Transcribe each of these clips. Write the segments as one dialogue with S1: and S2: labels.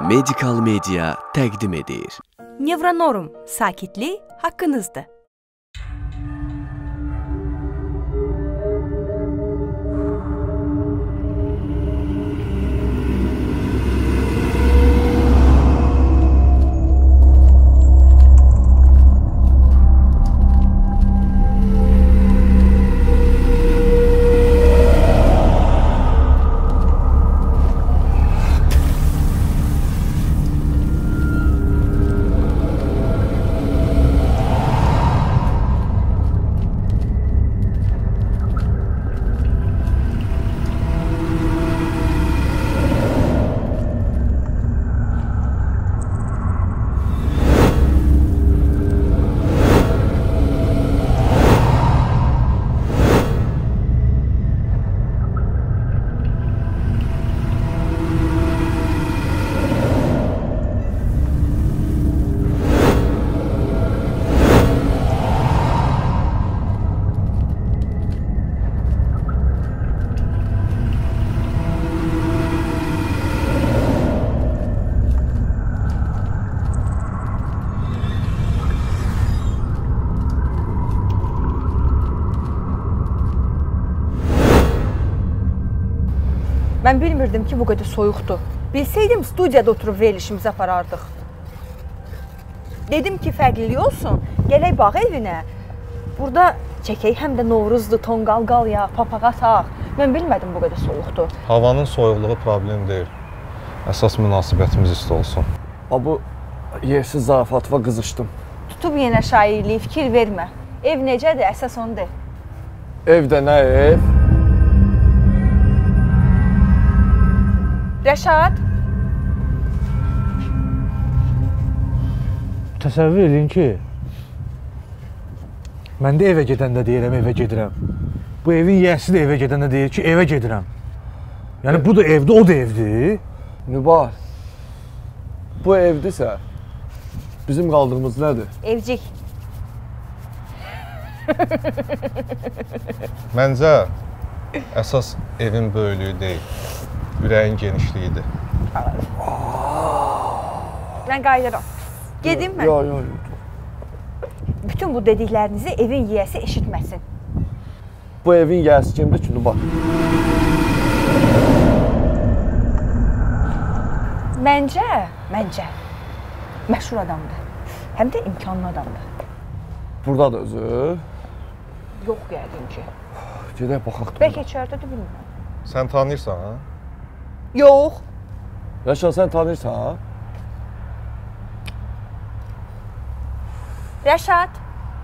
S1: Medical Media təqdim edir.
S2: Nevronorm, sakitlik haqqınızdır. Mən bilmirdim ki, bu qədər soyuqdur. Bilsəydim, studiyada oturub verilişimizi aparardıq. Dedim ki, fərqlilik olsun, gələk bağ evinə. Burada çəkək, həm də Novruzdur, tonqal qal ya, papağa ataq. Mən bilmədim bu qədər soyuqdur.
S3: Havanın soyuqluğu problem deyil. Əsas münasibətimiz isti olsun.
S4: Bu yersiz zarafatıma qızışdım.
S2: Tutub yenə şairliyi, fikir vermə. Ev necədir, əsas onu de.
S4: Evdə nə ev?
S2: Rəşad?
S5: Təsəvvür edin ki, mən də evə gedəndə deyirəm, evə gedirəm. Bu evin yiyəsi də evə gedəndə deyir ki, evə gedirəm. Yəni, bu da evdir, o da evdir.
S4: Nübar, bu evdirsə, bizim qaldığımız nədir?
S2: Evcik.
S3: Məncə, əsas evin böyüklüyü deyil. Ürəyin genişliyidir.
S2: Mən qayıdıram. Gedim mən.
S4: Yox.
S2: Bütün bu dediklərinizi evin yiyəsi eşitməsin.
S4: Bu evin yiyəsi kimdir ki, Nübar?
S2: Məncə, məşhur adamdır. Həm də imkanlı adamdır.
S4: Burada da özü.
S2: Yox, yəqin ki.
S4: Gedək baxaq.
S2: Bəlkə içəridədir, bilmirəm.
S3: Sən tanıyırsan, ha?
S2: Yox.
S4: Rəşad, sən tanıyırsan, ha?
S2: Rəşad.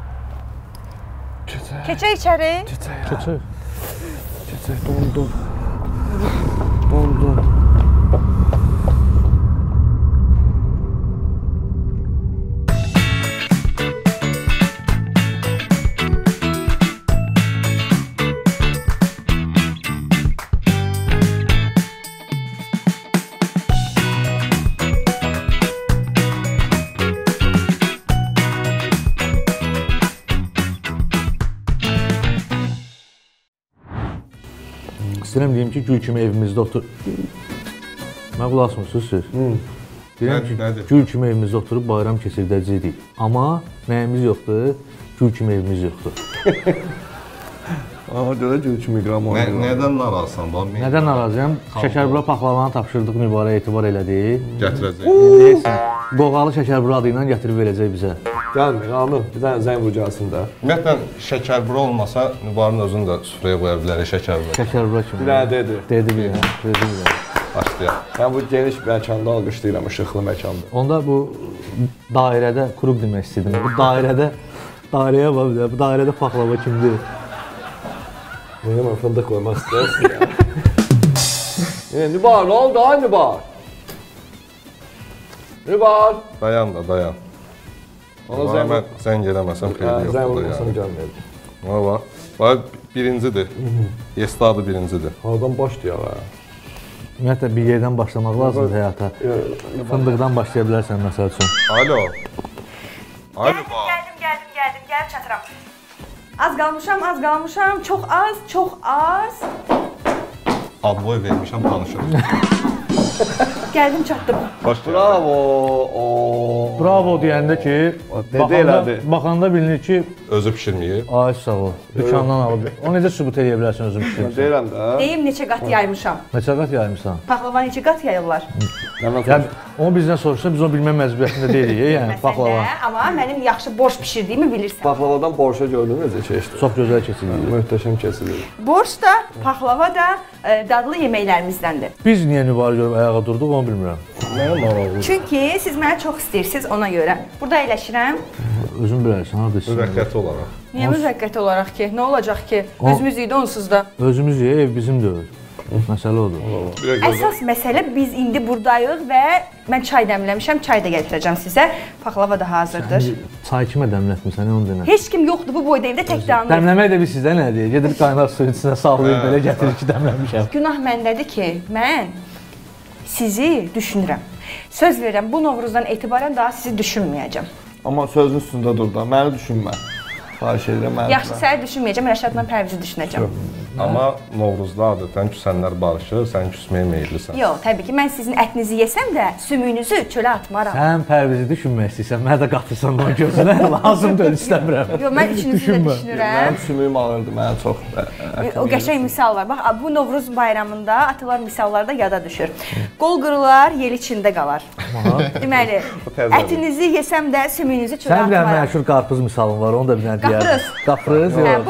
S2: Keçək içəri.
S4: Keçək. Keçək, dondum. Dondum.
S5: İstəyirəm deyim ki, gül kimi evimizdə otur... Mən qulaq asmırsınız siz? Deyirəm ki, gül kimi evimizdə oturub bayram keçirdəcəydik. Amma nəyimiz yoxdur, gül kimi evimiz yoxdur.
S4: Aha, görə gül kimi qram oynuyor.
S3: Nədən narazısan?
S5: Nədən narazıyam? Şəkərbura paxlavanı tapşırdıq, Nübara etibar elədi.
S3: Gətirəcək.
S5: Deyirsən, qoğalı şəkərbura adı ilə gətirib verəcək bizə.
S4: Gəlmir, Amil, bir dənə zəng vuracaqsın da.
S3: Ümumiyyətlə, şəkərbura olmasa, Nübarın özünü də süfrəyə qoya bilərik şəkərbura.
S5: Şəkərbura kimi.
S4: Bir dənə dedi.
S5: Dedi bir dənə.
S3: Başlayaq.
S4: Mən bu geniş məkanda alqışlayıram, işıqlı məkanda.
S5: Onda bu dairədə, klub demək istədim. Bu dairəyə bax bir də, bu dairədə paxlava kimdir?
S4: Mənim fındıq qoymaq istəyirsin ya. Nübar, nə oldu ay Nübar? Nübar!
S3: Dayan da, dayan. Ona mən zəng eləməsəm xeyli yoxdur.
S4: Zəng olmasam gəlməyəcək.
S3: Ona bax. Bax, birincidir. Yesta adı birincidir.
S4: Hardan başlayaq ha?
S5: Ümumiyyətlə, bir yerdən başlamaq lazımdır həyata. Fındıqdan başlaya bilərsən, məsəl üçün.
S3: Alo. Alo, bax.
S2: Gəldim, çatıram. Az qalmışam, çox az.
S3: Adboy vermişəm, tanışırıq.
S2: Gəldim çatdım.
S4: Bravo.
S5: Bravo deyəndə ki, baxanda bilinir ki,
S3: Özü bişirməyib.
S5: ay sağ ol, dükandan alıb. O necə sübut edə bilərsən özün bişirsən?
S4: Deyirəm də.
S2: Deyim neçə qat yaymışam.
S5: Neçə qat yaymısan?
S2: Paxlava neçə qat yayırlar?
S5: Yəni, onu bizdən soruşsa, biz onu bilmə məcburiyyətində deyilik, yəni paxlava.
S2: Amma mənim yaxşı borş bişirdiyimi bilirsən.
S4: Paxlavadan borşa gördün necə keçdi?
S5: Çox gözəl keçilir.
S4: Möhtəşəm keçilir.
S2: Borş da, paxlava da dadlı yeməklərimizdəndir.
S5: Biz niyə Nübarı görüb ayağa durduq, onu bilmirəm.
S4: Mənim maraqlı.
S2: Çünki siz mənə çox istəyirsiniz ona görə. Burada əyləşirəm.
S5: Özün bilərsən, harada istəyirsən.
S3: Müvəqqəti olaraq.
S2: Niyə müvəqqəti olaraq ki? Nə olacaq ki? Özümüz idi onsuz da.
S5: Özümüz ev bizim deyil. Məsələ odur.
S2: Əsas məsələ biz indi burdayıq və mən çay dəmləmişəm, çay da gətirəcəm sizə. Paxlava da hazırdır.
S5: Çay kimə dəmlətmirsən, onu denə.
S2: Heç kim yoxdur bu boyda evdə tək dağınır.
S5: Dəmləmək də bir sizdə nədir? Gedir qaynar suyun içinə sallayıb belə gətirir ki, dəmləmişəm.
S2: Günah məndədir ki, mən sizi düşünürəm. Söz verirəm, bu Novruzdan etibarən daha sizi düşünməyəcəm.
S4: Amma sözün üstündə dur da, məni düşünmə. Xahiş edirəm, məni
S2: Yaxşı, səni düşünməyəcəm, Rəşadla Pərvizi düşünəcəm.
S3: Amma Novruzda adətən küsənlər barışır, sən küsməyə meyillisən.
S2: Yox, təbii ki, mən sizin ətinizi yesəm də sümüyünüzü çölə atmaram.
S5: Sən Pərvizi düşünmək istəyirsən, mənə də qatırsan onun gözünə, lazım deyil, istəmirəm.
S2: Yox, mən üçünüzü də düşünürəm.
S4: Mənim sümüyüm ağırdı, mənə çox.
S2: O qəşəng misal var. Bax, bu Novruz bayramında atılan misallarda yada düşür. Qol qırılar, yel içində qalar. Deməli, ətinizi yesəm də sümüyünüzü çölə
S5: Sən bir dənə
S2: atmaram.
S5: məşhur qarpız misalın var, onu da bir dənə deyərdim.
S2: Qafrız.
S5: Qafrız, yox,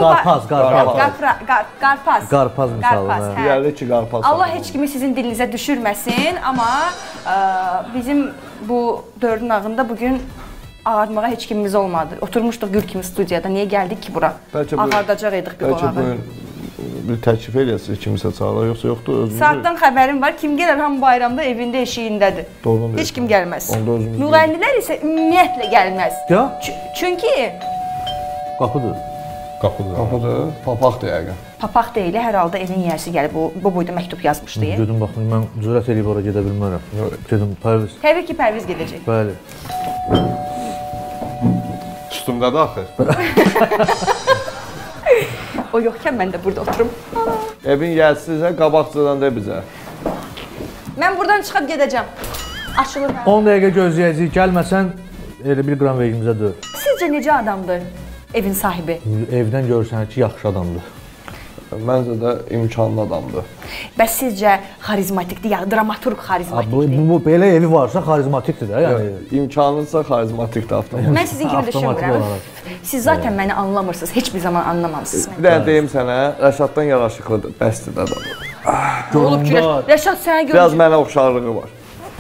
S5: qarpaz. Qarpaz misalı.
S4: Deyərli ki, qarpaz.
S2: Allah heç kimi sizin dilinizə düşürməsin, amma bizim bu dördün ağında bugün ağarmağa heç kimimiz olmadı. Oturmuşduq gül kimi studiyada. Niyə gəldik ki bura? Ağardacaq idik bir qonağı.
S4: Bəlkə bugün bir təklif eləyəsiniz kimisə çağırır, yoxsa yoxdur özümüzü.
S2: Saatdan xəbərim var. Kim gələr ham bayramda evində eşiyindədir.
S4: Doğru.
S2: Heç kim gəlməz.
S4: Onda özümüz.
S2: Müğənnilər isə ümumiyyətlə gəlməz.
S5: Ya?
S2: Çünki
S5: Qapıdır.
S3: Qapıdır.
S4: Papaqdır yəqin.
S2: papaq deyil, hər halda evin yiyəsi gəlib bu boyda məktub yazmışdı.
S5: Gedim baxın, mən cürət eləyib ora gedə bilmərəm. Gedim, Pərviz.
S2: Təbii ki, Pərviz gedəcək.
S5: Bəli.
S3: Üstümdədir axı.
S2: O yoxkən mən də burada oturum.
S4: Evin yiyəsizsə qabaqcadan de bizə.
S2: Mən buradan çıxıb gedəcəm. Açılır.
S5: 10 dəqiqə gözləyəcəyik, gəlməsən elə 1 qram vergimizə dör.
S2: Sizcə necə adamdır evin sahibi?
S5: Evdən görürsən ki, yaxşı adamdır.
S4: Məncə də imkanlı adamdır.
S2: Bəs sizcə xarizmatikdir, ya dramaturq xarizmatikdir?
S5: Bu belə evi varsa xarizmatikdir də, yəni.
S4: İmkanlısa xarizmatikdir avtomatik.
S2: Mən sizin kimi düşünmürəm. Siz zaten məni anlamırsınız, heç bir zaman anlamamısınız.
S4: Bir dənə deyim sənə, Rəşaddan yaraşıqlıdır, bəsdir də adam.
S2: Nə olub ki, Rəşad sənə görmüş.
S4: Biraz mənə oxşarlığı var.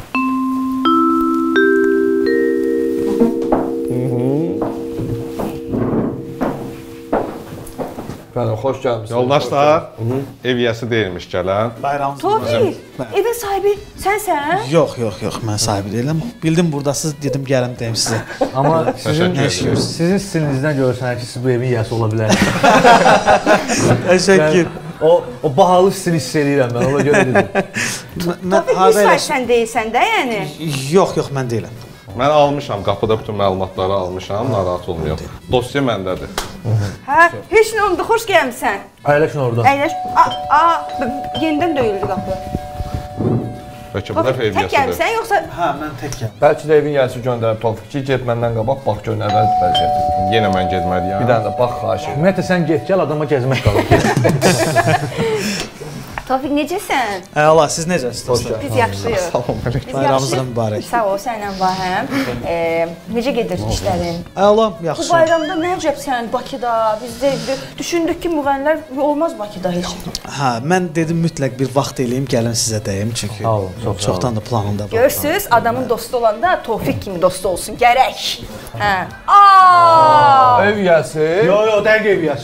S4: Bəli, xoş gəlmisiniz.
S3: Yoldaşlar, ev yiyəsi deyilmiş gələn.
S2: Tofiq, evin sahibi sənsən?
S6: Yox, mən sahibi deyiləm. Bildim buradasınız, dedim gəlim deyim sizə.
S5: Amma sizin stilinizdən görürsən ki, siz bu evin yiyəsi ola bilərsiniz.
S6: Təşəkkür.
S5: O bahalı stil hiss eləyirəm mən, ona görə dedim.
S2: Tofiq, bir say sən deyilsən də, yəni?
S6: Yox, mən deyiləm.
S3: Mən almışam, qapıda bütün məlumatları almışam, narahat olmayaq. Dosya məndədir.
S2: Hə, heç nə olmadı, xoş gəlmisən.
S5: Əyləşin oradan.
S2: Əyləş. Yenidən döyüldü qapı.
S3: Bəlkə bu dəfə ev
S2: Tək
S3: yiyəsidir.
S2: gəlmisən, yoxsa...
S6: Hə, mən tək gələm.
S4: Bəlkə də evin yiyəsi göndərib Tofiq ki, get məndən qabaq, bax gör nədən vəziyyəti.
S3: Yenə mən getməliyəm.
S4: Bir dənə də bax, xahiş edirəm.
S5: Ümumiyyətlə sən get, gəl adama gəzmək qalır.
S2: Tofiq, necəsən?
S6: Allah, siz necəsiniz dostlar?
S2: Biz yaxşıyıq.
S6: Bayramınız mübarək.
S2: Sağ ol, sənlə Vahəm. Necə gedir işlərin?
S6: Allah,
S2: Bu
S6: yaxşı.
S2: bayramda nə əcəbsən Bakıda? Biz də düşündük ki, müğənnilər olmaz Bakıda heç.
S6: Hə, mən dedim mütləq bir vaxt eləyim, gəlin sizə deyim çünki
S5: Sağ olun, çox sağ
S6: çoxdan da planımda var.
S2: Görürsüz, adamın dostu olanda Tofiq kimi dostu olsun gərək. Hə.
S4: Ev yiyəsi.
S5: Yo, dəqiq ev yiyəsi.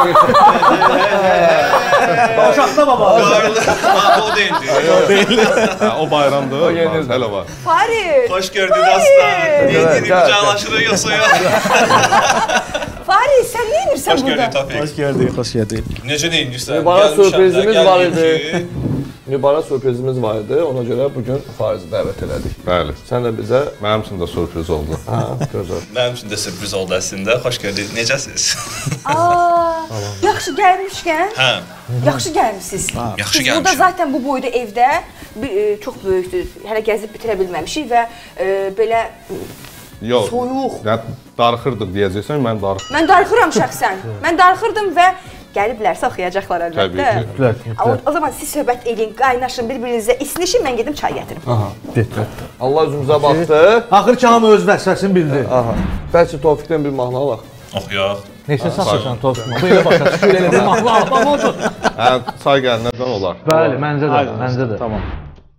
S5: Uşaqda baba.
S7: O deyildi.
S3: O bayramdır. O
S4: yenildi.
S3: Hələ var.
S2: Farid.
S7: Hoş gördük aslan. Niye dedik kucaklaşırıq yoksa ya?
S2: Farid, sən nə edirsən
S7: Hoş
S2: burada?
S7: gördük Tafik.
S6: Hoş gəldin.
S7: Necə neyindirsən?
S4: Mübarək sürprizimiz var idi. Mübarək sürprizimiz var idi. Ona görə bugün Farizi dəvət elədik.
S3: Bəli.
S4: Sən də bizə
S3: Mənim üçün də sürpriz oldu.
S4: gözəl.
S7: Mənim üçün də sürpriz oldu əslində. Xoş gördük. Necəsiz?
S2: Yaxşı gəlmişkən.
S7: Hə.
S2: Yaxşı gəlmisiniz.
S7: Yaxşı
S2: Biz burada
S7: gəlmişəm.
S2: zaten bu boyda evdə çox böyükdür. Hələ gəzib bitirə bilməmişik və belə soyuq.
S3: Darıxırdıq deyəcəksən, mən darıxırdım.
S2: Mən darıxıram şəxsən. Mən darıxırdım və gəliblərsə oxuyacaqlar əlbəttə. O zaman siz söhbət edin, qaynaşın, bir-birinizə isinişin, mən gedim çay gətirim.
S4: Allah üzümüzə baxdı.
S5: Axır ki, hamı öz vəsvəsini bildi.
S4: Bəlkə Tofiqdən bir mahnı alaq.
S7: Oxuyaq.
S5: Neçə satırsan Tofiq? Bu elə başa düşür, elə bir mahnı almam oldu.
S3: Çay gələnlərdən olar.
S5: Bəli, məncə də. Tamam.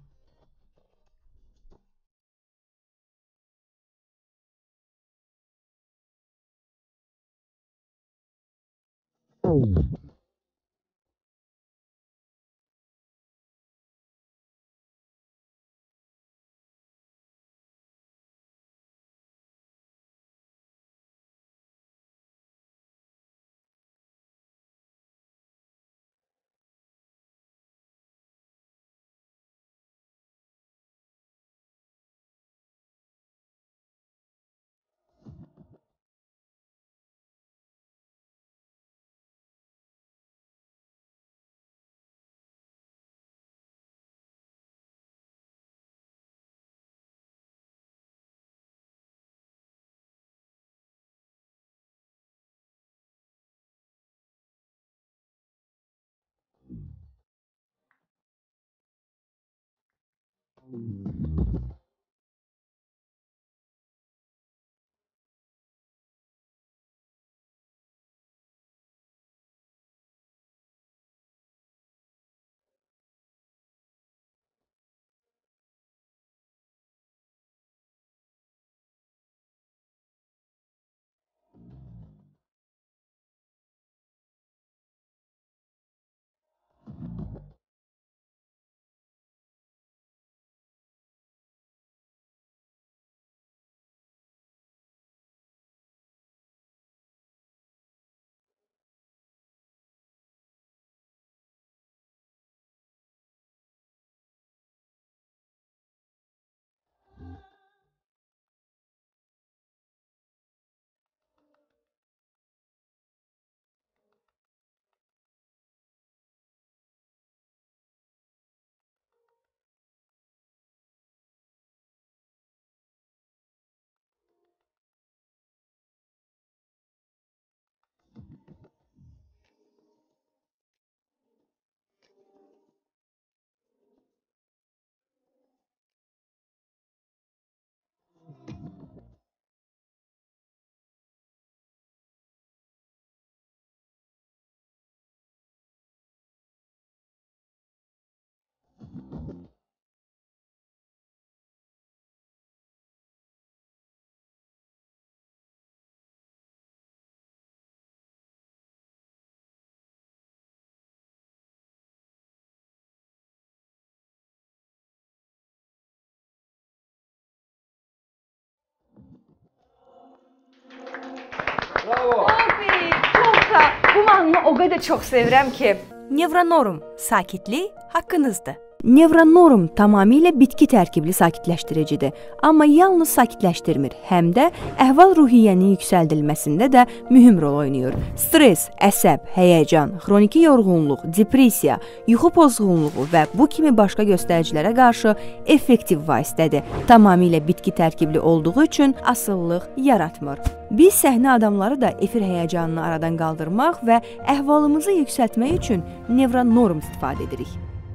S2: Bu mahnını o qədər çox sevirəm ki, Nevronorm sakitlik haqqınızdır. Nevronorm tamamilə bitki tərkibli sakitləşdiricidir, amma yalnız sakitləşdirmir, həm də əhval-ruhiyyənin yüksəldilməsində də mühüm rol oynayır. Stress, əsəb, həyəcan, xroniki yorğunluq, depressiya, yuxu pozğunluğu və bu kimi başqa göstəricilərə qarşı effektiv vasitədir. Tamamilə bitki tərkibli olduğu üçün asıllıq yaratmır. Biz səhnə adamları da efir həyəcanını aradan qaldırmaq və əhvalımızı yüksəltmək üçün Nevronorm istifadə edirik.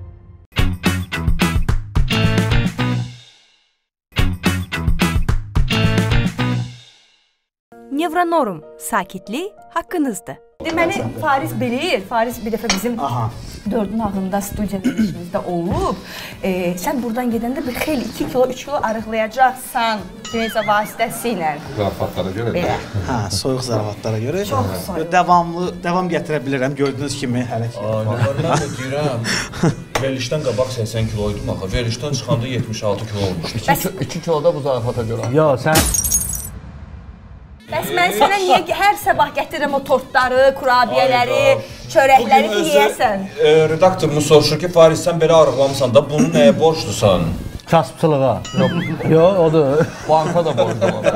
S2: Nevronorm sakitlik haqqınızdır. Deməli, Fariz bilir. Fariz bir dəfə bizim dördün ağında studiya verilişimizdə olub. Sən buradan gedəndə bir xeyli 2 kilo, 3 kilo arıqlayacaqsan kiminsə vasitəsilə.
S3: Zarafatlara görə.
S6: Soyuq zarafatlara görə.
S2: Çox soyuq.
S6: Davam gətirə bilirəm, gördüyünüz kimi hələ ki.
S7: Mən də deyirəm, verilişdən qabaq 80 kiloydum axı. Verilişdən çıxanda 76 kilo olmuşdu.
S4: 2 kiloda bu zarafata görə.
S5: Ya, sən...
S2: Bəs mən sənə niyə hər sabah gətirirəm o tortları, kurabiyələri, çörəkləri ki, yeyəsən?
S7: Redaktorumuz soruşur ki, Fariz, sən belə arıqlamısan da, bunu nəyə borclusan?
S5: Kasıbçılığa. Yox, odur.
S4: Banka da borclu var.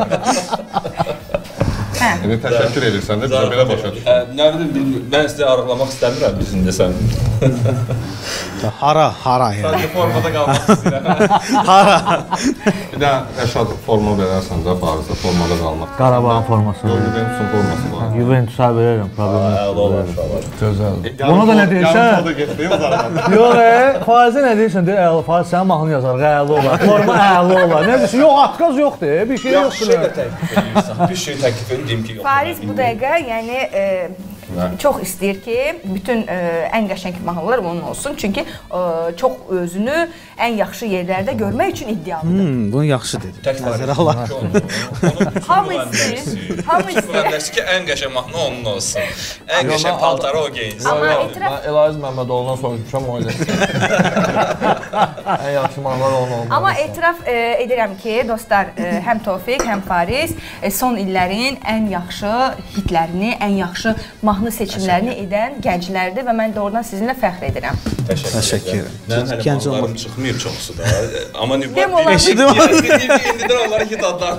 S3: Təşəkkür edirsən də, bizə belə başa düşür.
S7: Nə bilim, mən sizə arıqlamaq istəmirəm, bizim desən.
S6: Hara yəni.
S3: Sadəcə formada qalmaq istəyirəm.
S6: Hara.
S3: Bir də Rəşad forma verərsən də Parisdə formada qalmaq.
S5: Qarabağın forması.
S3: Juventusun forması var.
S5: Juventusa verərəm, problem yox.
S3: Gözəldir.
S5: Ona da nə deyirsən?
S3: Yarım da getdi o zaman.
S5: Yox, Faizə nə deyirsən? Deyir, əla Faiz sənin mahnını yazar, əla olar. Forma əla olar. Nə deyirsən? Yox, atqaz yoxdur, bir şey yoxdur.
S7: Bir şey təklif edin, deyim ki, yox.
S2: Fariz bu dəqiqə, yəni çox istəyir ki, bütün ən qəşəng mahnılar onun olsun. Çünki çox özünü ən yaxşı yerlərdə görmək üçün iddialıdır.
S6: Bunu yaxşı dedi. Nəzərə alaq.
S2: Hamı istəyir. Hamı istəyir
S7: ki, ən qəşəng mahnı onun olsun. Ən qəşəng paltarı o geyinsin.
S2: Amma etiraf...
S3: Elahiz Məmmədoğlu'dan soruşmuşam o ilə. Ən yaxşı mahnılar onun olmalı.
S2: Amma etiraf edirəm ki, dostlar, həm Tofiq, həm Fariz son illərin ən yaxşı hitlərini, ən yaxşı mahnı seçimlərini edən gənclərdir və mən doğrudan sizinlə fəxr edirəm.
S6: Təşəkkür edirəm.
S7: Mənim hələ mahnılarım çıxmayıb çoxsu da. Amma
S2: indidən
S7: onları hit adlar.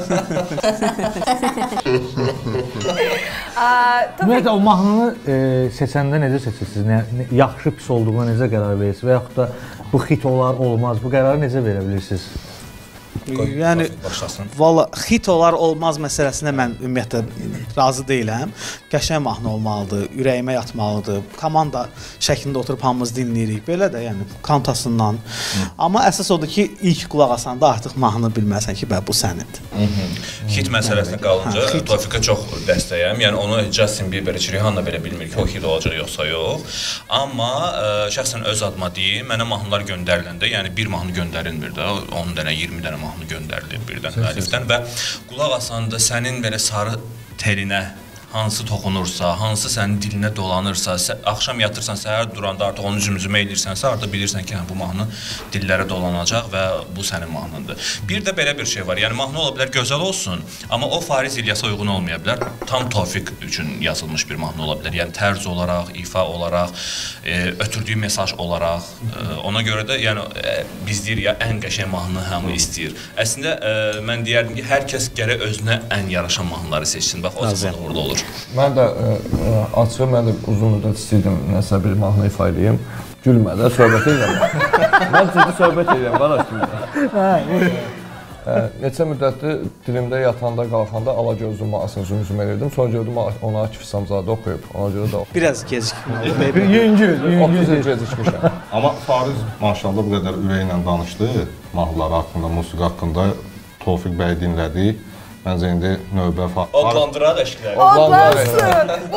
S5: Ümumiyyətlə, o mahnını seçəndə necə seçirsiniz? Yaxşı, pis olduğuna necə qərar verirsiniz? Və yaxud da bu hit olar, olmaz, bu qərarı necə verə bilirsiniz?
S6: Yəni, valla hit olar, olmaz məsələsinə mən ümumiyyətlə razı deyiləm. Qəşəng mahnı olmalıdır, ürəyimə yatmalıdır. Komanda şəklində oturub hamımız dinləyirik. Belə də, yəni, kantasından. Amma əsas odur ki, ilk qulaq asanda artıq mahnı bilməsən ki, bu sənindir.
S7: Hit məsələsinə qalınca Tofiqə çox dəstəyəm. Yəni, onu Justin Bieber, Rihanna belə bilmir ki, o hit olacaq yoxsa yox. Amma şəxsən öz adıma deyim, mənə mahnılar göndəriləndə, yəni bir mahnı göndərilmir də, 10 dənə, 20 dənə mahnı göndərilir birdən müəllifdən və qulaq asanda sənin belə sarı telinə hansı toxunursa, hansı sənin dilinə dolanırsa, axşam yatırsan, səhər duranda artıq onu cümcümə edirsənsə, artıq bilirsən ki, bu mahnı dillərə dolanacaq və bu sənin mahnındır. Bir də belə bir şey var, yəni mahnı ola bilər gözəl olsun, amma o Fariz İlyasa uyğun olmaya bilər, tam Tofiq üçün yazılmış bir mahnı ola bilər, yəni tərz olaraq, ifa olaraq, ötürdüyü mesaj olaraq, ona görə də yəni biz deyirik ya, ən qəşəng mahnı hamı istəyir. Əslində, mən deyərdim ki, hər kəs gərək özünə ən yaraşan mahnıları seçsin, bax, o zaman orada olur.
S3: Mən də açıq, mən də uzun müddət istəyirdim nəsə bir mahnı ifa edeyim. Gülmədə, söhbət edirəm. Mən ciddi söhbət edirəm, qardaş kimi. Neçə müddətdir dilimdə yatanda, qalxanda Alagözlü mahnısını zümzüm edirdim. Sonra gördüm, ona Akif İsamzadə oxuyub. Ona görə də oxuyub.
S6: Biraz gecikmə.
S5: Yüngül.
S3: 30 il gecikmişəm. Amma Fariz maşallah bu qədər ürəklə danışdı. Mahnıları haqqında, musiqi haqqında Tofiq bəy dinlədi. Məncə indi növbə
S7: Odlandıraq eşqləri.
S2: Odlansın! Bu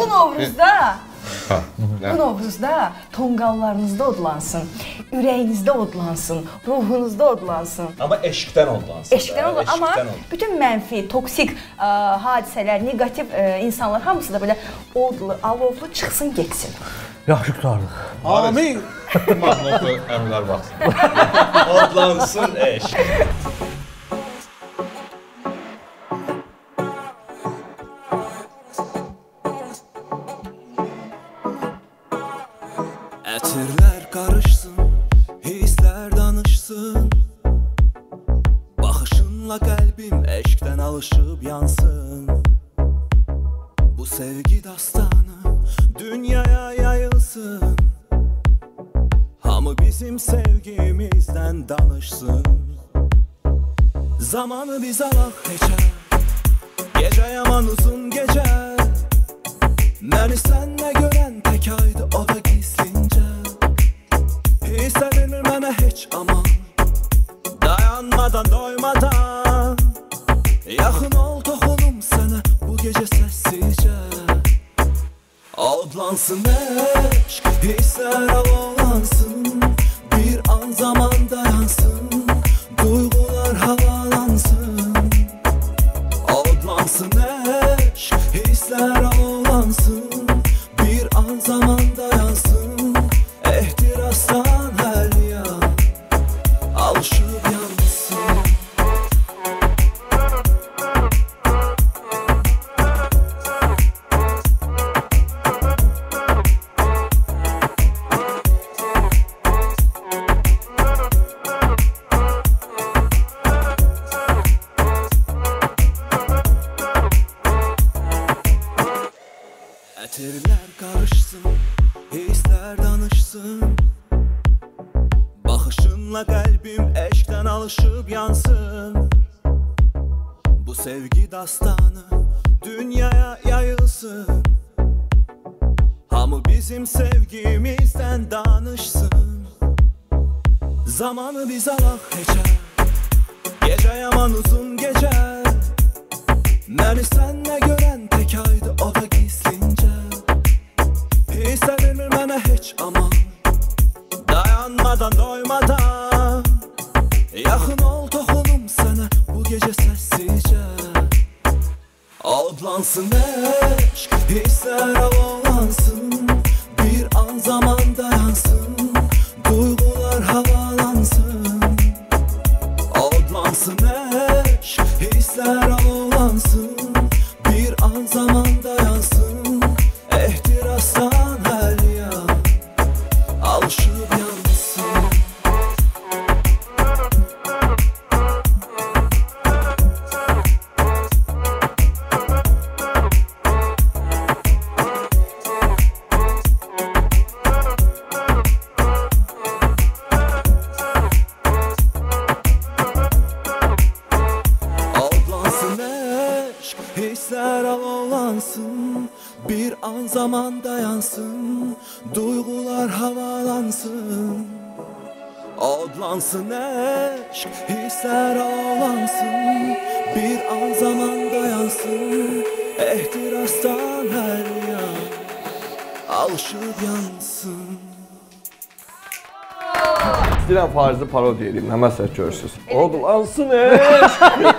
S2: Novruzda tonqallarınızda odlansın, ürəyinizdə odlansın, ruhunuzda odlansın.
S7: Amma eşqdən odlansın.
S2: Eşqdən odlansın, amma bütün mənfi, toksik hadisələr, negativ insanlar hamısı da belə odlu, alovlu çıxsın, getsin.
S5: Yaxşı qutarlıq.
S6: Amin!
S3: Mahnısı əmrlər baxsın.
S7: Odlansın eşq.
S8: Ətirlər qarışsın, hisslər danışsın, baxışınla qəlbim eşqdən alışıb yansın. Bu sevgi dastanı dünyaya yayılsın, hamı bizim sevgimizdən danışsın. Zamanı biz alaq neçə, gecə yaman uzun gecə, məni sənlə görən tək aydı o da gizlincə. Hiss edilmir mənə heç aman, dayanmadan, doymadan, yaxın ol, toxunum sənə bu gecə səssizcə. Odlansın eşq, hisslər alovlansın, bir an zaman dayansın, duyğular havalansın. Odlansın eşq, hisslər alovlansın, bir an zaman dayansın, ehtirasdan hər yan alışıb yansın. Qəlbim eşqdən alışıb yansın. Bu sevgi dastanı dünyaya yayılsın. Hamı bizim sevgimizden danışsın. Zamanı biz alaq keçər. Gecə yaman uzun gecə. Məni sənlə görən tək aydı o da gizlincə. Hissə vermir mənə heç aman. Dayanmadan doymadan. Yaxın ol toxunum sənə bu gecə səssizcə. Alglansın eşq, hisslər alalansın. Bir an zaman dayansın, duyğular havalansın. Alglansın eşq, hisslər alalansın. Bir an zaman dayansın, ehtirasdan hər yan alışıb yansın. Bir an zaman dayansın, duygular havalansın. Odlansın eşq, hisslər alalansın. Bir an zaman dayansın, ehtirasdan hər yan alışıb yansın.
S4: İstəyirəm Farizi parodiya edeyim, nə məsəl görürsünüz. Odlansın eşq.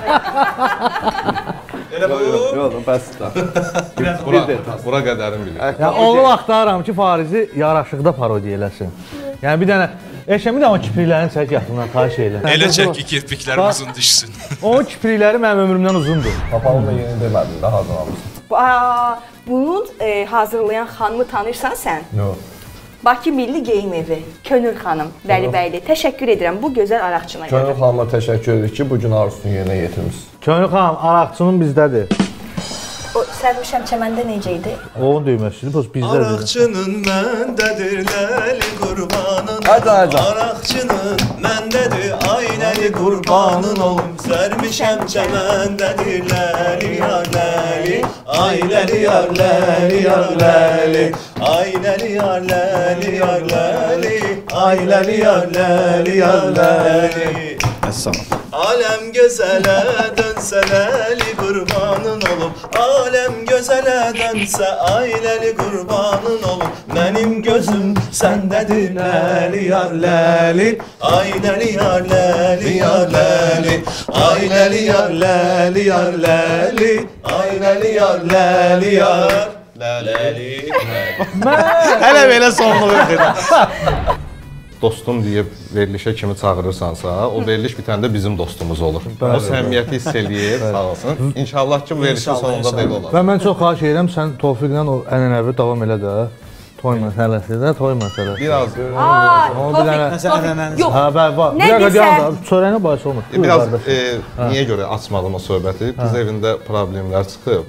S3: Elə bu?
S4: Yox, bəs də.
S3: Bura qədərin bilir.
S5: Yəni onu axtarıram ki, Farizi yaraşıqda parodiya eləsin. Yəni bir dənə eşəmi də o kipriklərini çək yaxından xahiş elə.
S7: Elə çək ki, kirpiklərim uzun düşsün.
S5: O kiprikləri mənim ömrümdən uzundur.
S4: Papağımı da yeni demədin də hazırlamışsın.
S2: Bunun hazırlayan xanımı tanırsan sən?
S4: Yox.
S2: Bakı Milli Geyim Evi, Könül xanım, Vəlibəyli. Təşəkkür edirəm bu gözəl araqçına görə.
S4: Könül xanıma təşəkkür edirik ki, bugün arzusunu yerinə yetirmişsiniz.
S5: Könül xanım, araqçının bizdədir.
S2: O sərmişəm çəməndə necə idi?
S5: Onun düyməsidir, bizdədir.
S8: Araqçının məndədir, ləli qurbanın.
S4: Hadi.
S8: Araqçının məndədir, aynəli qurbanın olum. Sərmişəm çəməndədir, ləli yar ləli. Ayləli yar ləli yar ləli. Ayləli yar ləli yar ləli. Ayləli yar ləli yar ləli. Aləm gözələ dönsə ləli qurbanın olub. Aləm gözələ dönsə ayləli qurbanın olub. Mənim gözüm səndədir ləli yar ləli. Ayləli yar ləli yar ləli. Ayləli yar ləli yar ləli. Ayləli yar ləli yar ləli. Hələ belə sonluq yox.
S3: Dostum deyib verilişə kimi çağırırsansa, o veriliş bitəndə bizim dostumuz olur. O səmimiyyəti hiss eləyir, sağ olsun. İnşallah ki, bu verilişin sonunda da elə olar.
S5: Və mən çox xahiş edirəm, sən Tofiqlə o ənənəvi davam elə də. Toy məsələsi də, toy məsələsi.
S3: Biraz.
S2: Tofiq, yox.
S5: Hə, var. Bir dəqiqə deyəm, çörəyinə bahis olmur.
S3: Biraz, niyə görə açmadım o söhbəti? Qız evində problemlər çıxıb.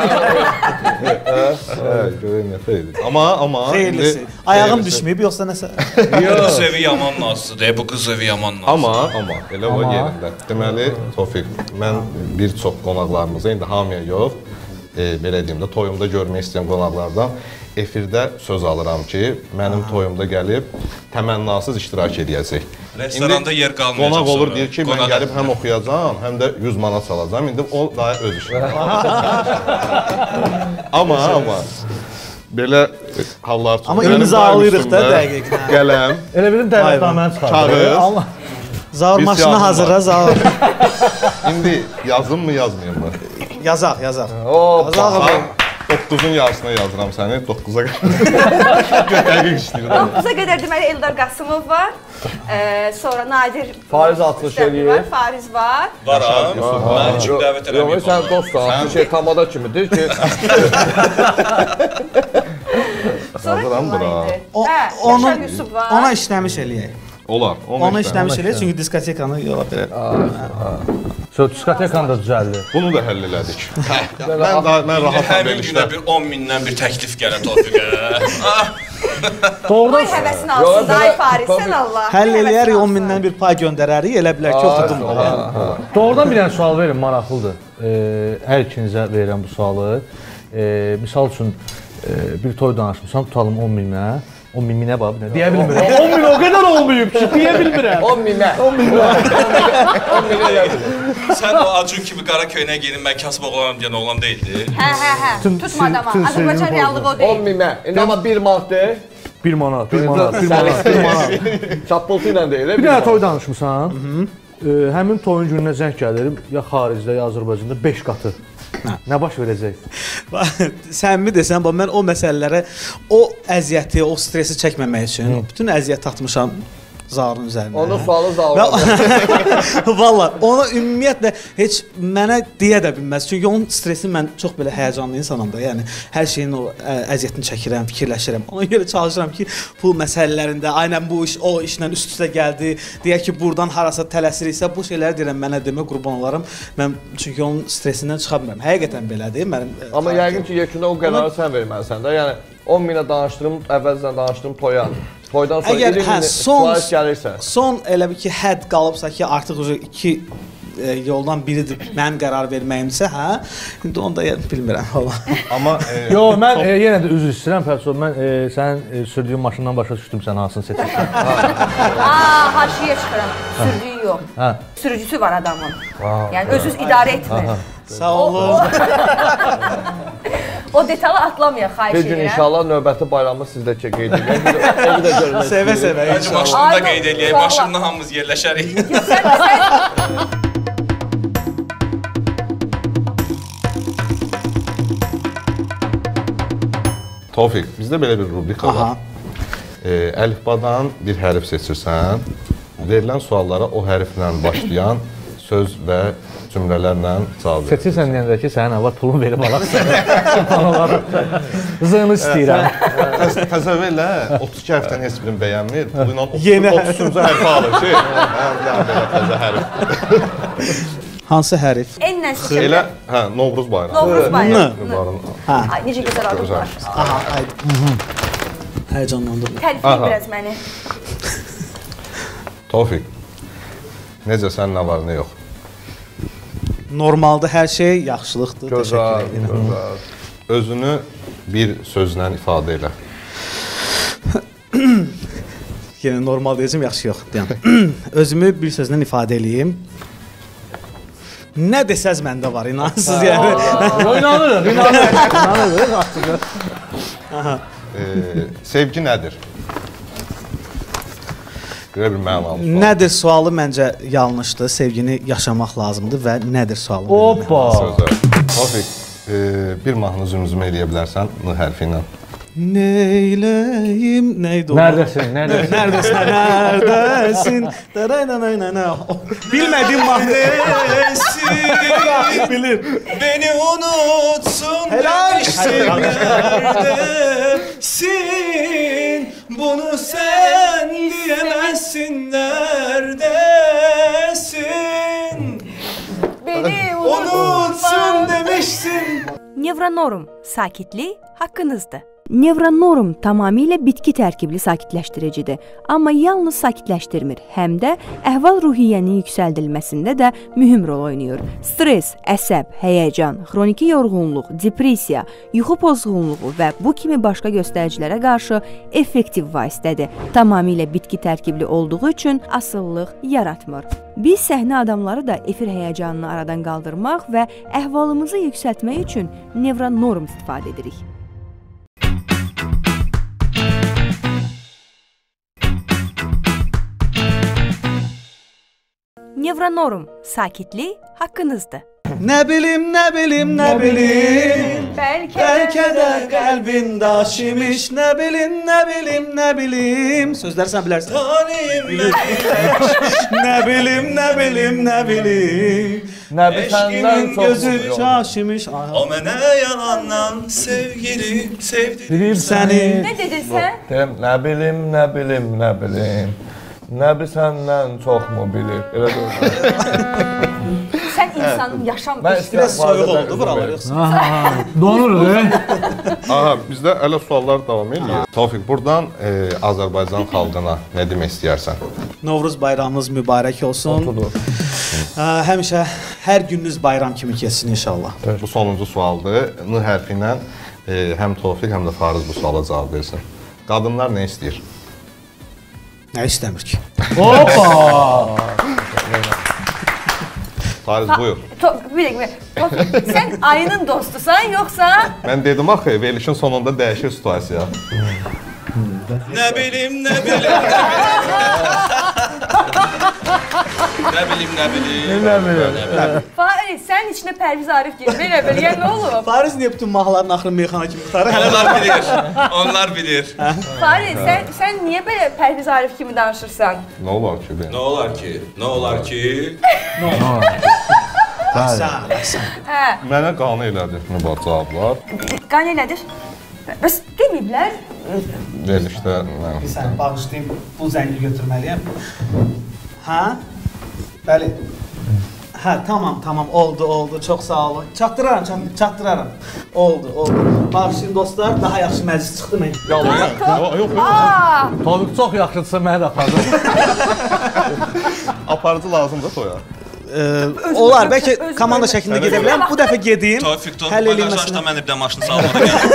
S3: Görək nə feydir. Amma...
S6: Xeyirlisi. Ayağım düşməyib, yoxsa nəsə?
S7: Qız evi yaman nazlıdır, bu qız evi yaman nazlıdır.
S3: Amma, elə o yerində. Deməli, Tofiq, mən bir çox qonaqlarımıza, indi hamıya yox, belə deyim də, toyumda görmək istəyən qonaqlardan efirdə söz alıram ki, mənim toyumda gəlib təmənnasız iştirak edəcək.
S7: Restoranda yer qalmayacaq sonra.
S3: Qonaq olur, deyir ki, mən gəlib həm oxuyacam, həm də 100 manat çalacam. İndi o daha öz işi. Amma belə hallar çox.
S6: Amma imzalayırıq da dəqiq.
S3: Qələm.
S5: Elə bilim dəvətnaməni çıxarır.
S6: Zaur maşını hazırla, Zaur.
S3: İndi yazım mı, yazmayayım mı?
S6: Yazaq.
S3: Yazaq. 9-un yarısına yazıram səni, 9-a qədər işləyirəm.
S2: 9-a qədər deməli Eldar Qasımov var. Sonra Nadir
S4: Fariz atılış eləyir.
S2: Fariz var.
S7: Varam. Mən üçün dəvət eləməyib.
S4: Yox, sən dostsan, bir şey tamada kimidir ki...
S3: Yazıram bura.
S2: Yaşar Yusuf var.
S6: Ona işləmiş eləyək.
S3: Olar.
S6: Onu işləmiş eləyək, çünki diskotekanı yola bilər.
S5: Diskotekanı da düzəldi.
S3: Bunu da həll elədik. Mən rahatam
S7: Həmin günə bir 10 mindən bir təklif gələ Tofiqə.
S2: Qoy həvəsini alsın da, ay Faris, sən Allah.
S6: Həll eləyərik, 10 mindən bir pay göndərərik, elə bilər ki, oturdum.
S5: Doğrudan bir dənə sual verin, maraqlıdır. Hər ikinizə verirəm bu sualı. Misal üçün, bir toy danışmışsam, tutalım 10 minə. 10 minə bax, deyə bilmirəm. 10 min o qədər olmayıb ki, deyə bilmirəm.
S4: 10 minə. 10 minə. 10 minə yazılır.
S7: Sən o Acun kimi qara köynəyə geyinib mən kasıb oğlanam deyən oğlan deyildi.
S2: Hə. Tutma adama. Azərbaycan reallığı o deyil.
S4: 10 minə. İndi amma 1 manatdır.
S5: 1 manat, 1 manat.
S4: Çapıltı ilə deyil.
S5: Bir dənə toy danışmışsan. Həmin toyun gününə zəng gəlir, ya xaricdə, ya Azərbaycanda 5 qatı. Nə baş verəcək?
S6: Səmimi desən, mən o məsələlərə, o əziyyəti, o stresi çəkməmək üçün bütün əziyyət tatmışam Zaurun üzərinə.
S4: Onun sualı Zaurun.
S6: Valla, ona ümumiyyətlə heç mənə deyə də bilməz. Çünki onun stresini mən çox belə həyəcanlı insanam da. Yəni, hər şeyin o əziyyətini çəkirəm, fikirləşirəm. Ona görə çalışıram ki, pul məsələlərində, aynən bu iş, o işlə üst-üstə gəldi. Deyək ki, buradan harasa tələsiriksə, bu şeyləri deyirəm, mənə demə, qurban olarım. Mən çünki onun stresindən çıxa bilmirəm. Həqiqətən belədir.
S4: Amma yəqin ki, yekunda o qərarı sən verməlisən də. Yəni, 10 minə danışdırım, əvvəlcədən danışdırım toya. Toydan sonra 20 min sualət gəlirsə.
S6: Son elə bir ki, hədd qalıbsa ki, artıq 2 yoldan biridir mənim qərar verməyimsə, hə? İndi onu da bilmirəm.
S3: Amma
S5: yox, mən yenə də üzr istəyirəm Fərso. Mən sənin sürdüyün maşından başa düşdüm sən hansını seçirsən.
S2: Haşiyə çıxıram. Sürdüyü yox. Sürücüsü var adamın. Yəni özünüz idarə etmir.
S6: Sağ olun.
S2: O detalı atlamayaq, xahiş edirəm.
S4: Bir gün inşallah növbəti bayramı sizdə qeyd edək.
S6: Sevə-sevə.
S7: Maşını da qeyd edək, maşınla hamımız yerləşərik.
S3: Tofiq, bizdə belə bir rubrika var. Əlifbadan bir hərf seçirsən, verilən suallara o hərflə başlayan söz və cümlələrlə cavab verir.
S5: Seçirsən deyəndə ki, sənin əvvəl pulunu verib alaqsan. Zığını istəyirəm.
S3: Təzəvvür elə, 32 hərfdən heç birini bəyənmir, puluyla 30-cu hərfi alır ki, belə təzə hərf.
S6: Hansı hərif?
S2: Enlə seçirəm.
S3: Elə, Novruz bayramı.
S2: Novruz bayramı. Ay, necə gözəl adım var.
S6: Həyəcanlandım.
S2: Tərifləyin biraz məni.
S3: Tofiq, necə sən nə var, nə yox?
S6: Normalda hər şey yaxşılıqdır.
S4: Gözəl.
S3: Özünü bir sözlə ifadə elə.
S6: Yəni, normal deyəcəm, yaxşı yox. Özümü bir sözlə ifadə eləyim. Nə desəz məndə var, inansız yəni.
S5: İnanırıq.
S3: Sevgi nədir? Belə bir mənalı sual.
S6: Nədir sualı məncə yanlışdır. Sevgini yaşamaq lazımdır və nədir sualı?
S5: Hoppa!
S3: Tofiq, bir mahnı zümzümə eləyə bilərsən N hərfi ilə.
S6: Neyləyim, neydi o?
S5: Nərdəsin?
S6: Nərdəsin? Bilmədim mahnəsin. Bilir.
S7: Beni unutsun demiştim neredesin? Bunu sen diyemezsin neredesin?
S2: Beni
S7: Unutsun demiştin.
S9: Nevronorm sakitlik haqqınızdır. Nevronorm tamamilə bitki tərkibli sakitləşdiricidir, amma yalnız sakitləşdirmir, həm də əhval-ruhiyyənin yüksəldilməsində də mühüm rol oynayır. Stress, əsəb, həyəcan, xroniki yorğunluq, depressiya, yuxu pozğunluğu və bu kimi başqa göstəricilərə qarşı effektiv vasitədir. Tamamilə bitki tərkibli olduğu üçün asıllıq yaratmır. Biz səhnə adamları da efir həyəcanını aradan qaldırmaq və əhvalımızı yüksəltmək üçün nevronorm istifadə edirik. Nevronorm sakitlik haqqınızdır.
S6: Nə bilim, bəlkə də qəlbin daşimiş. Nə bilim. Sözləri sən bilərsən. Nə bilim. Eşqimin gözü çaşimiş.
S7: O mənə yalandan sevgilim, sevdirim
S6: səni.
S2: Nə dedin sən?
S4: Deyirəm, nə bilim. Nəbi səndən çox mu bilir? Elə deyirəm.
S2: sən insanın yaşam
S6: Biraz soyuq oldu buralar yoxsa.
S5: Donuruq,
S3: Aha, bizdə hələ suallar davam edir. Tofiq, buradan Azərbaycan xalqına nə demək istəyərsən?
S6: Novruz bayramınız mübarək olsun. Həmişə hər gününüz bayram kimi keçsin inşallah.
S3: Bu sonuncu sualdır. N hərfi ilə həm Tofiq, həm də Fariz bu suala cavab versin. Qadınlar nə istəyir?
S6: Nə istəmir ki?
S5: Hoppa!
S3: Fariz, buyur.
S2: Bir dəqiqə. Sən ayının dostusan, yoxsa?
S3: Mən dedim axı, verilişin sonunda dəyişir situasiya.
S7: Nə bilim.
S2: Fariz, sənin içində Pərviz Arif gibi belə yəni nə olub?
S6: Fariz niyə bütün mahalların axırı meyxana kimi tutarır?
S7: Onlar bilir.
S2: Fariz, sən niyə belə Pərviz Arif kimi danışırsan?
S3: Nə olar ki?
S7: Nə olar ki?
S3: Mənə qane elədi bu cavablar.
S2: Qane elədir? Bəs deməyiblər?
S3: Verilişdə
S6: Bir saniyə, bağışlayayım, bu zəngi götürməliyəm. Hə? Bəli. Hə, tamam, oldu, çox sağ olun. Çatdıraram. Oldu. Bağışlayın dostlar, daha yaxşı məclis çıxdı mən.
S3: Yox.
S5: Tofiq çox yaxşıdırsa məni də apardı.
S3: Aparıcı lazımdır toya.
S6: Olar, bəlkə komanda şəklində gedə bilərəm. Bu dəfə gedeyim.
S7: Tofiq, bagajda mən bir də maşını salmadı gəlir.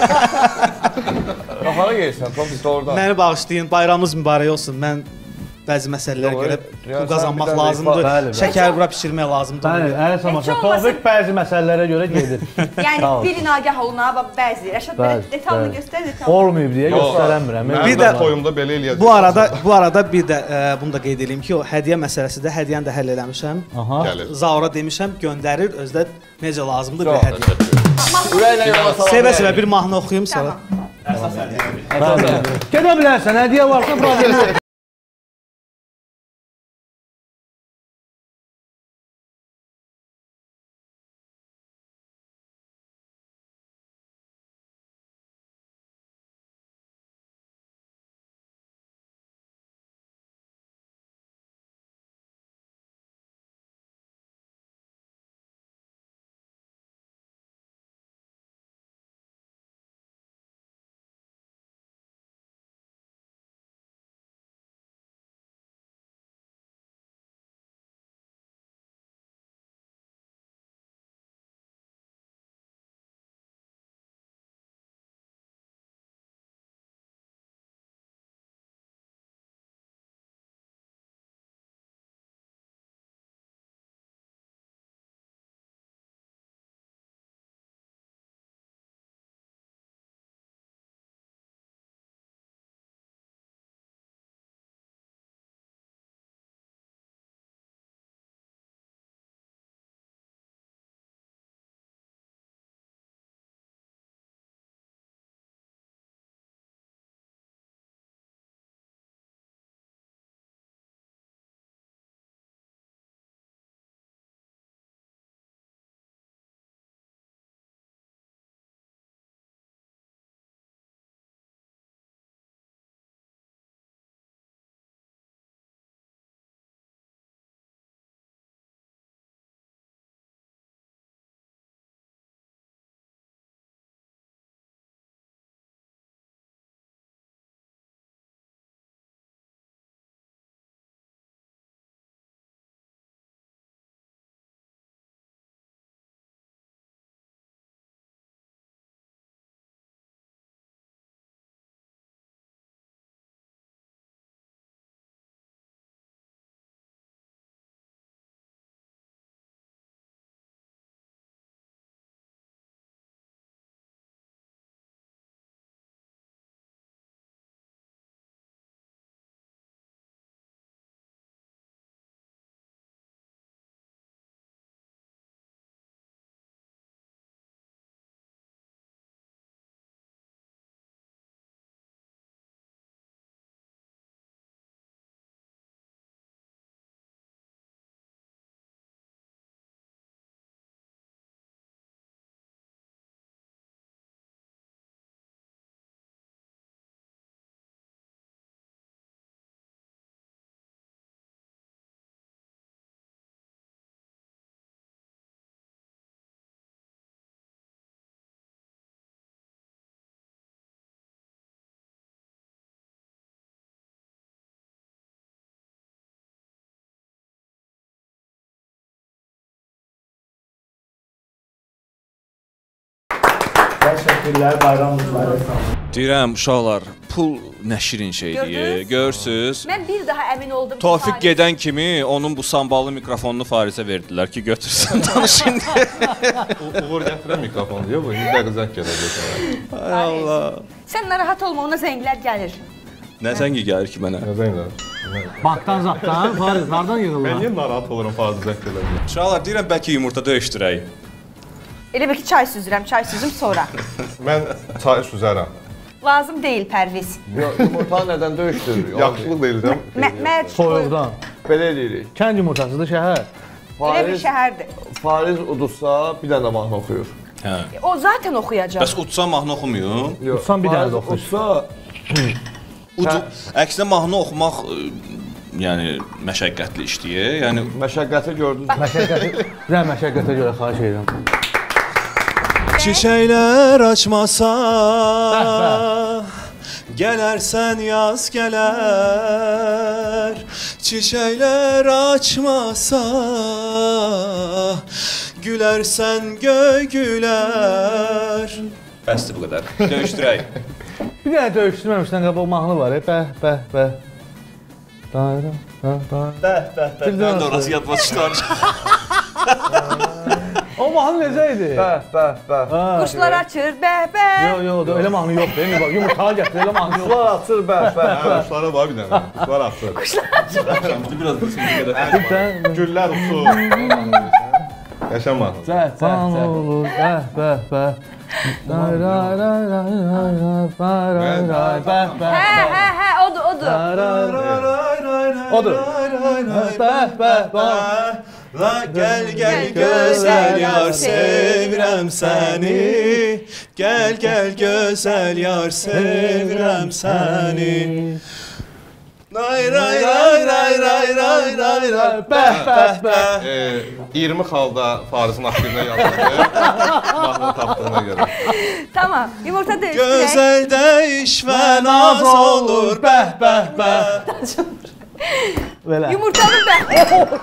S4: Hara gəlirsən, Tofiq, orada?
S6: Məni bağışlayın, bayramınız mübarək olsun. Mən bəzi məsələlərə görə pul qazanmaq lazımdır. Şəkər bura bişirmək lazımdır.
S5: Bəli, əli samaşa. Tofiq bəzi məsələlərə görə gedir.
S2: Yəni biri nagah oluna, bəzi. Rəşad belə detalını göstər.
S5: Olmayıb deyə göstərəmirəm.
S3: Bir də toyumda belə eləyəcəm.
S6: Bu arada bir də bunu da qeyd edeyim ki, o hədiyyə məsələsi də hədiyyəni də həll eləmişəm. Zaura demişəm, göndərir, özdə necə lazımdır bir hədiyyə. Sevə-sevə bir mahnı oxuyum sonra.
S5: Gedə bilərsən, hədiyyə varsa problem yox.
S6: Təşəkkürlər, bayram mübarək.
S7: Deyirəm, uşaqlar, pul nə şirin şeydir, görürsüz?
S2: Mən bir daha əmin oldum.
S7: Tofiq gedən kimi onun bu samballı mikrofonunu Farisə verdilər ki, götürsün, danışın deyə.
S3: Uğur gətirən mikrofon deyə bu, indi zəng gələcək.
S7: Ay Allah.
S2: Sən narahat olma, ona zənglər gəlir.
S7: Nə zəngi gəlir ki mənə?
S3: Nə zənglər?
S5: Bankdan zaxdan, Fariz, hardan yığılır?
S3: Mən niyə narahat olurum Fariz zəng gələcək?
S7: Uşaqlar, deyirəm, bəlkə yumurta döyüşdürək.
S2: Elə bir ki, çay süzürəm, çay süzüm sonra.
S3: Mən çay süzərəm.
S2: Lazım deyil Pərviz.
S4: Yumurtanı nədən döyüşdürür?
S3: Yaxşılıq deyiləcəm.
S5: Soyuqdan.
S4: Belə eləyirik.
S5: Kənd yumurtasıdır şəhər.
S2: Elə bir şəhərdir.
S4: Fariz udursa bir dənə mahnı oxuyur.
S2: O zaten oxuyacaq.
S7: Bəs udsa mahnı oxumayım?
S5: Utsan bir dənə də oxuyur.
S7: Əksinə mahnı oxumaq yəni məşəqqətli işdir. Yəni
S4: məşəqqəti gördünüz.
S5: Məşəqqətə görə xahiş edirəm.
S7: Çiçəklər açmasa, gələrsən yaz gələr. Çiçəklər açmasa, gülərsən göy gülər. Bəsdir bu qədər. Döyüşdürək.
S5: Bir dənə döyüşdürməmişdən qabaq mahnı var, bəh, bəh, bəh. Dayra,
S7: Mən də orası yadma çıxlar.
S5: O mahnı necə idi?
S4: Bəh, bəh, bəh.
S2: Quşlar açır, bəh, bəh.
S5: Yox, elə mahnı yoxdur. Yumurtağı gətir, elə mahnı yoxdur.
S4: Quşlar açır, bəh, bəh.
S3: Quşlara var bir dənə. Quşlar açır.
S7: Biraz da sonra
S3: Güllər uçur. Qəşəng mahnı.
S5: Zəfan olur, bəh, bəh, bəh.
S2: Hə, odur.
S5: Odur. Bəh, bəh, bəh.
S7: Gəl, gəl, gözəl yar, sevirəm səni. Gəl, gəl, gözəl yar, sevirəm səni. Ray, ray, ray, ray, ray, ray, ray, ray, bəh, bəh, bəh.
S3: 20 xalda Farizin aktivinə yazılır. Mahnı tapdığına görə.
S2: Tamam, yumurta döyüşdürək.
S7: Gözəl dəyiş və naz olur, bəh, bəh, bəh.
S5: Belə.
S2: Yumurtanı bəh.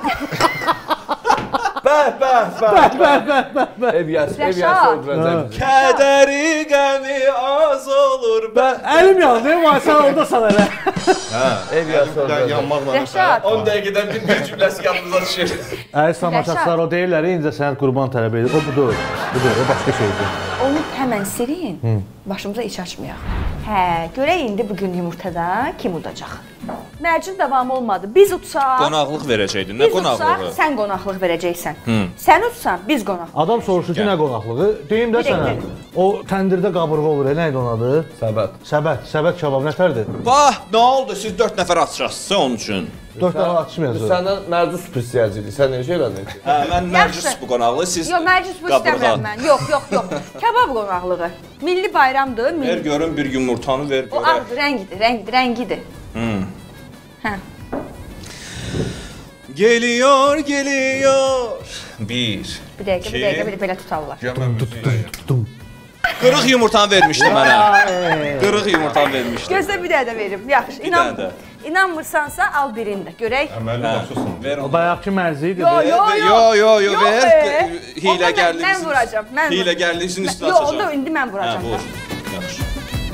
S4: Bəh, bəh, bəh. Ev yəsi öldürəcək.
S7: Kədəri qəmi az olur, bəh.
S5: Əlim yandı, sən oradasan elə.
S4: Ev yəsi öldürəcək.
S3: Yanmaqla.
S2: Rəşad.
S7: 10 dəqiqədən bir cümləsi yadınıza düşür.
S5: Əziz tamaşaçılar, o deyirlər, incə sənət qurban tələb edir. O budur, o başqa şeydir.
S2: Onu həmən sirin, başımıza iç açmayaq. Hə, görək indi bugün yumurtada kim udacaq? Mərcin davamı olmadı. Biz utsaq...
S7: Qonaqlıq verəcəkdin, nə qonaqlığı?
S2: Biz utsaq, sən qonaqlıq verəcəksən. Sən utsan, biz qonaqlıq.
S5: Adam soruşur ki, nə qonaqlığı? Deyim də sənə, o təndirdə qabırğa olur, nə idi onun adı?
S4: Səbət.
S5: Səbət kabab nətərdir?
S7: Bax, nə oldu? Siz 4 nəfər atışacaksınız onun üçün.
S5: 4 dəfə atışmayacaq.
S4: Səndən mərcus sürpriz istəyəcəkdik. Sən necə elədin ki?
S7: Mən mərcus bu qonaqlığı, siz
S2: Yox, mərcus bu istəmirəm mən. Yox. Kabab qonaqlığı. Milli bayramdır.
S7: Ver görün bir yumurtanı ver
S2: O
S7: görək.
S2: ağdır, rəngidir. Hə.
S7: Geliyor.
S2: Bir dəqiqə belə tutarlar.
S7: Qırıq yumurtanı vermişdi mənə. Qırıq yumurtanı vermişdi.
S2: Gözlə bir dənə də verim. Yaxşı, inanmırsansa al birini də. Görək.
S3: Əməlli başlasın.
S7: Ver onu.
S5: Bayaqki mərzi idi.
S7: Yo, ver. Hiləgərliyinizin.
S2: Mən vuracam.
S7: Hiləgərliyinizin üstünə
S2: Yox,
S7: açacağam.
S2: onda indi mən vuracam.
S7: Vur. Yaxşı.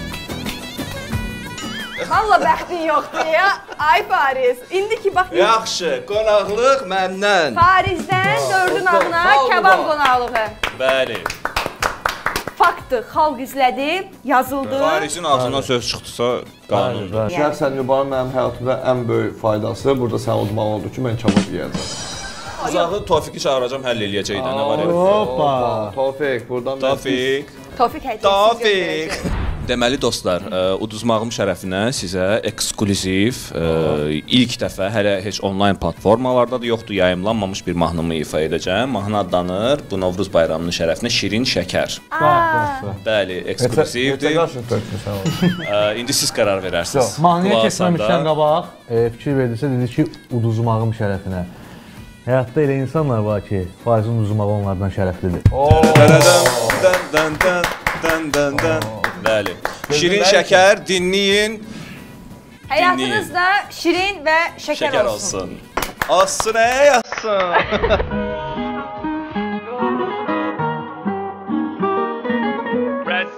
S2: Valla bəxtin yoxdur ya. Ay Fariz. İndi ki bax.
S7: Yaxşı, qonaqlıq məndən.
S2: Farizdən dördün ağına kabab qonaqlığı.
S7: Bəli.
S2: Faktdır, xalq izlədi, yazıldı.
S7: Farizin ağzından söz çıxdısa qanundur.
S4: Şəxsən Nübarın mənim həyatımda ən böyük faydası burada sən udmaq oldu ki, mən kabab yeyəcəm.
S7: Uzağı Tofiqi çağıracam, həll eləyəcək də, nə var elə.
S5: Hoppa.
S4: Tofiq, buradan
S2: Tofiq.
S7: Deməli dostlar, uduzmağım şərəfinə sizə eksklüziv, ilk dəfə hələ heç onlayn platformalarda da yoxdur, yayımlanmamış bir mahnımı ifa edəcəm. Mahnı adlanır bu Novruz bayramının şərəfinə Şirin Şəkər. Bəli, eksklüzivdir. İndi siz qərar verərsiniz.
S5: Mahnıya keçməmişdən qabaq fikir verdirsə dedi ki, uduzmağım şərəfinə. Həyatda elə insanlar var ki, Faizin uduzmağı onlardan şərəflidir.
S7: Bəli. Şirin Şəkər dinləyin.
S2: Həyatınızda şirin və şəkər olsun.
S7: Olsun, olsun.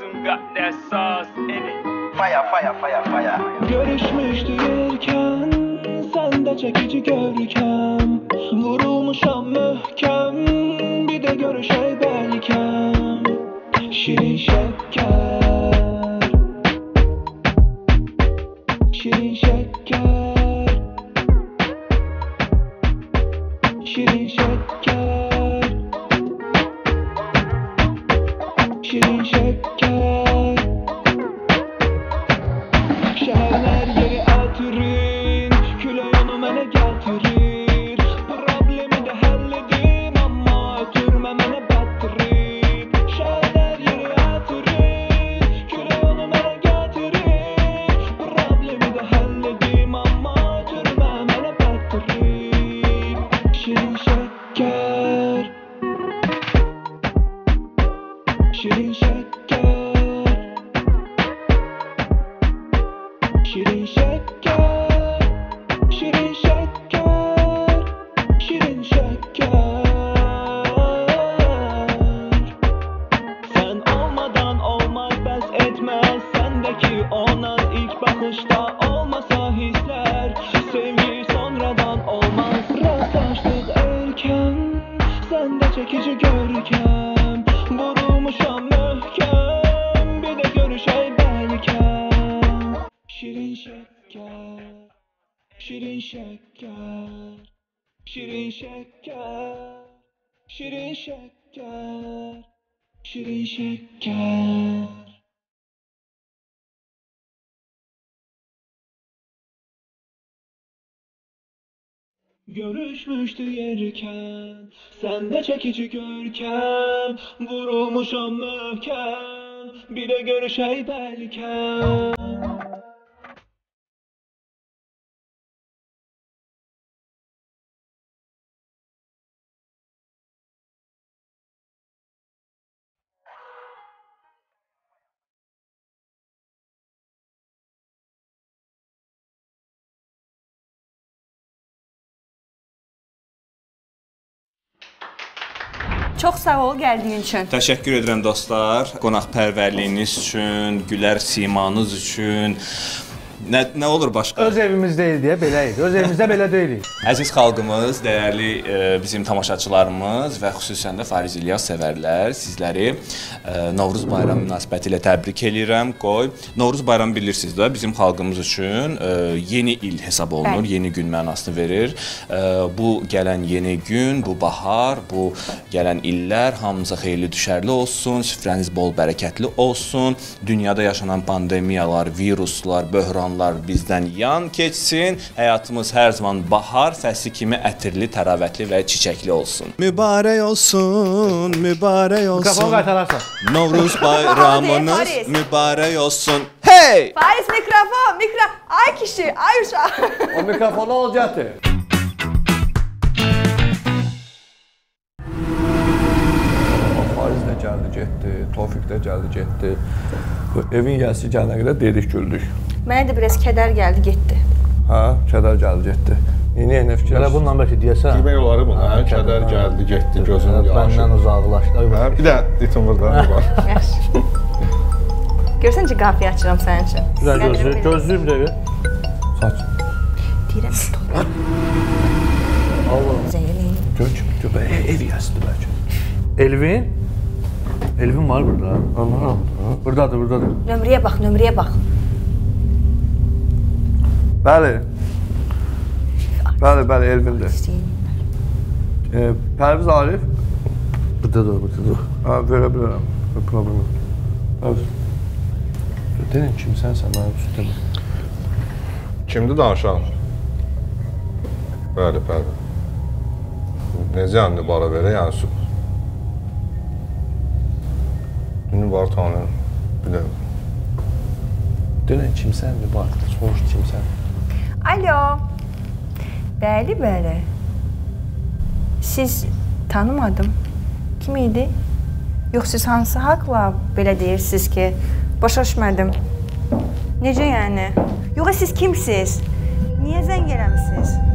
S8: Görüşmüştü yerken sende çekici görkem. Vurulmuşam möhkem, bir de görüşey belkem. Şirin şeker, şirin şeker, şirin şeker, şirin şeker. Şehirler yeri eltirin, küle yonu mene geltirir. Problemi de halledim ama ötürme mene battirir. Şehirler yeri eltirin, küle yonu mene geltirir. Problemi de halledim ama ötürme mene battirir. Şirin şeker, şirin şeker, şirin şeker, şirin şeker, şirin şeker. Sen olmadan olmaz, bes etmez sendeki o naz ilk bakışta olmasa hisler. Sevgi sonradan olmaz, rastlaştık erken sende çekici görkem. Vurulmuşam möhkem, bir de görüşey belkem. Şirin şeker, şirin şeker, şirin şeker, şirin şeker, şirin şeker. Görüşmüştü yerken sende çekici görkem. Vurulmuşam möhkem, bir de görüşey belkem.
S2: Çox sağ ol gəldiyin üçün.
S7: Təşəkkür edirəm dostlar. Qonaqpərvərliyiniz üçün, gülər simanız üçün. Nə olur başqa?
S5: Öz evimiz deyil deyə belə idi. Öz evimizdə belə deyilik.
S7: Əziz xalqımız, dəyərli bizim tamaşaçılarımız və xüsusən də Fariz İlyas sevərlər, sizləri Novruz bayramı münasibətilə təbrik eləyirəm. Novruz bayramı bilirsiniz də bizim xalqımız üçün yeni il hesab olunur, yeni gün mənasını verir. Bu gələn yeni gün, bu bahar, bu gələn illər hamımıza xeyirli düşərli olsun, süfrəniz bol bərəkətli olsun. Dünyada yaşanan pandemiyalar, viruslar, böhranlar bizdən yan keçsin. Həyatımız hər zaman bahar fəsli kimi ətirli, təravətli və çiçəkli olsun.
S8: Mübarək olsun, mübarək olsun.
S5: Mikrofonu qaytararsan.
S7: Novruz bayramınız mübarək olsun. Hey!
S2: Fariz mikrofon, Ay kişi, ay uşaq.
S4: O mikrofonu olacaktı. Fariz də gəldi, getdi, Tofiq də gəldi, getdi. Evin yəsi gələnə qədər dedik, güldük.
S2: Mənə də biraz kədər gəldi, getdi.
S4: Hə, kədər gəldi, getdi. Nə fikirləşir?
S5: Belə bununla bəlkə deyəsən.
S3: Demək oları buna, kədər gəldi, getdi, gözünün yaşı.
S5: Bəndən uzaqlaşdı.
S3: Bir də itim burada var.
S2: Yaxşı. Görsən ki, qafiyə açıram sənin üçün.
S5: Güzel gözlüyüm də bir.
S4: Saç.
S2: Deyirəm,
S4: Allah.
S2: Zəngəliyim.
S4: Gör, ev yəsidir bəlkə.
S5: Elvin? Elvin var burada.
S4: Anlaram.
S5: Buradadır.
S2: Nömrəyə bax.
S4: Bəli, Elvindir. Pərviz Arif?
S5: Buradadır.
S4: Hə, verə bilərəm. Problem yox. Deyin, kimsənsən, mənim üstümdə.
S3: Kimdir danışan? Bəli. Necə yəni bara verə, yəni Dünü var tanıyım, bir də.
S4: Deyin, kimsən, soruş kimsən.
S2: Alo. Bəli. Siz tanımadım. Kim idi? Yox, siz hansı haqla belə deyirsiniz ki, başa düşmədim. Necə yəni? Yox, siz kimsiniz? Niyə zəng eləmisiniz?